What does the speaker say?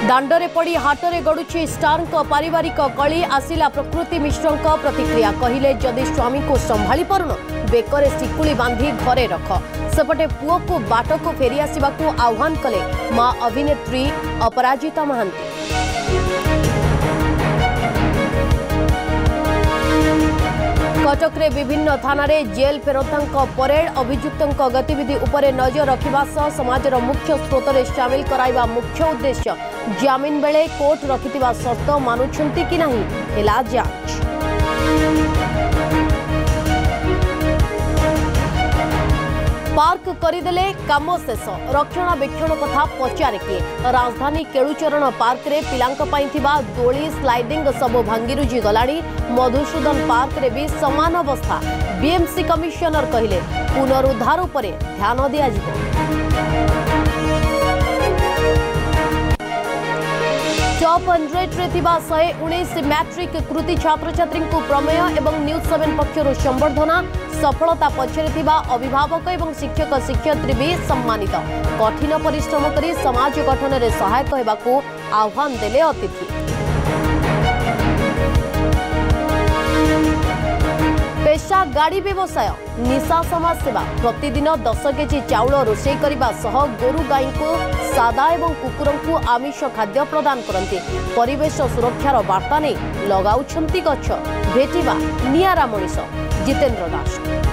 दांडरे पड़ी हाटरे गड़ुची स्टार पारिवारिक कली आसिला प्रकृति मिश्र प्रतिक्रिया कहले जदि स्वामी को संभाली पारुन बेकरे शिकुली बांधी घरे रख सेपटे पुओ को बाट को फेरी आसवा आह्वान कले मां अभिनेत्री अपराजिता महांती। कटक रे विभिन्न थाना रे जेल फेरता परेड अभियुक्तों गतिविधि उपरे नजर रखिबा सह समाजर मुख्य स्रोत रे शामिल कराइबा मुख्य उद्देश्य जामिन बेले कोर्ट रखिथिबा शर्त मानुछंती कि नहीं हेला जांच। पार्क करदेले काम शेष रक्षणाबेक्षण कथा पचारे किए राजधानी केलुचरण पार्क रे पिलांक पई थिबा दोली स्लाइडिंग सब भांगीरुजी गलाणी मधुसूदन पार्क रे भी समान अवस्था बीएमसी कमिशनर कहले पुनरुद्धार उपरे ध्यान दिया जिवो। टॉप 100 रे थिबा 119 मैट्रिक कृति छात्र छात्री को प्रमेय एवं न्यूज 7 पक्षर संबर्धना सफलता पछरे थिबा अभिभावक एवं शिक्षक शिक्षयित्री भी सम्मानित कठिन परिश्रम करी समाज गठन रे सहायक हेबाकू आह्वान देले अतिथि। पेशा गाड़ी व्यवसाय निशा समाज सेवा प्रतिदिन 10 केजी चाउल रोषे करने सह गोरु गाई को सादा एवं कुकुर को आमिष खाद्य प्रदान करते परिवेश सुरक्षार वार्ता नहीं लगाउछंती गछ भेटिबा नियारा मनीष जितेंद्र दास।